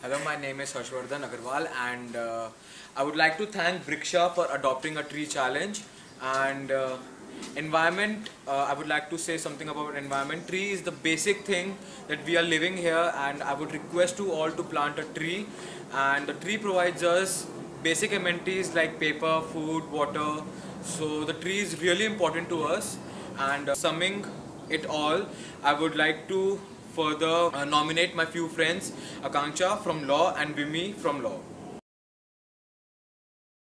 Hello, my name is Harshvardhan and I would like to thank Vriksha for adopting a tree challenge and environment. I would like to say something about environment. Tree is the basic thing that we are living here, and I would request to all to plant a tree, and the tree provides us basic amenities like paper, food, water. So the tree is really important to us, and summing it all, I would like to further nominate my few friends, Akanksha from law and Vimi from law.